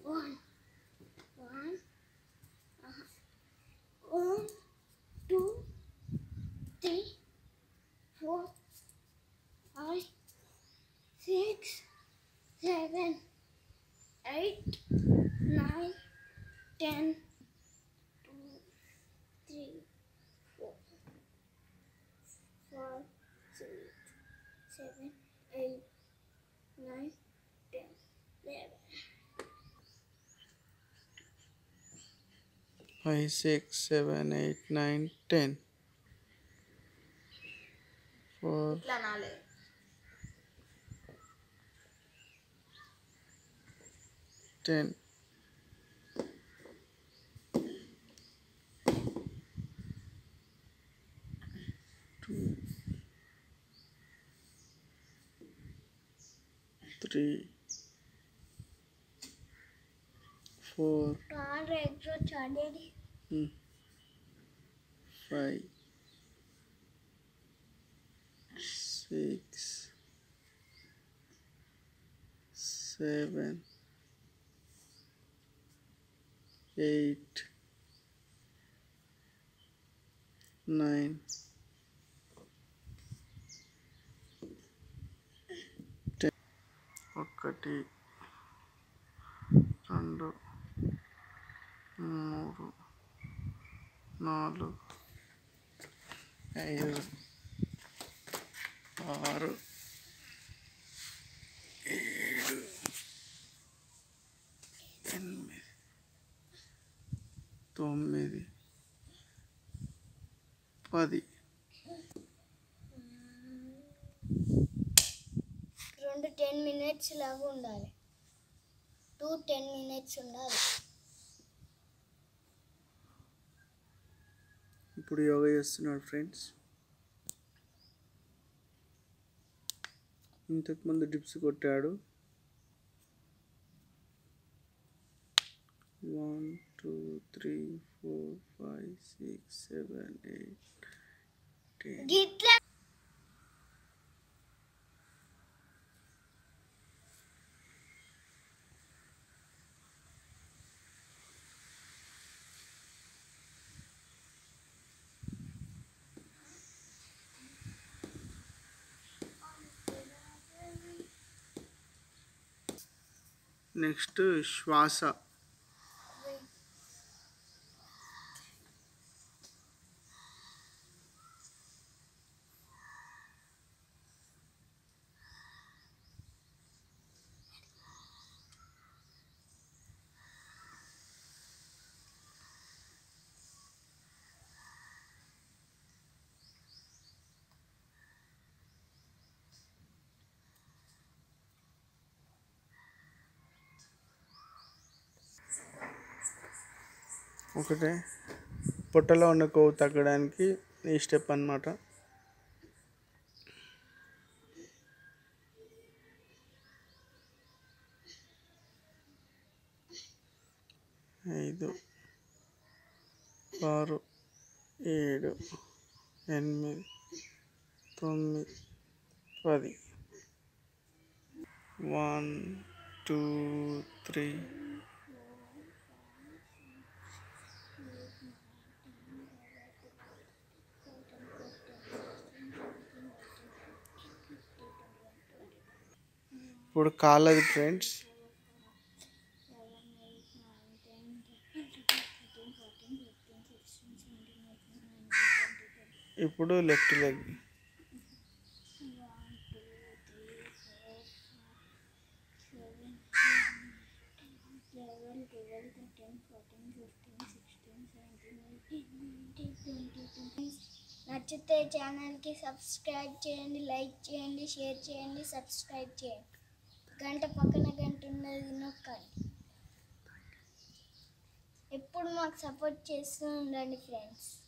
One, one, 1, 2, 3, 4, 5, 6, 7, 8, 9, 10, 2, 3, 4, 5, 6, 7, 8, 9, 10, 11. 5, 6, 7, 8, 9, 10. 4, 10. 2, 3, 4, 5, 6, 7, 8, 9, 10. 1, 2, 3, 4, 5, 6, 7, 8, 9, 10. రెండు 10 minutes లాగా ఉండాలి. 2 10 minutes ఉండాలి. ఇప్పుడు యోగా చేస్తున్నాడు ఫ్రెండ్స్. ఇంతకుముందు డిప్స్ కొట్టాడు. 1, 2, 3, 4, 5, 6, 7, 8, 10. గిట్లా నెక్స్ట్ శ్వాస. ఒకటే పొట్టలో ఉన్న కొవ్వు తగ్గడానికి ఈ స్టెప్ అన్నమాట. 5, 6, 7, 8, 9, 10. 1, 2, 3. ఇప్పుడు కాళ్ళది ఫ్రెండ్స్. ఇప్పుడు లెఫ్ట్ లెగ్. నచ్చితే ఛానల్కి సబ్స్క్రైబ్ చేయండి, లైక్ చేయండి, షేర్ చేయండి, సబ్స్క్రైబ్ చేయండి. గంట పక్కన గంట ఉన్నది నొక్కండి. ఎప్పుడు మాకు సపోర్ట్ చేస్తూ ఉండండి ఫ్రెండ్స్.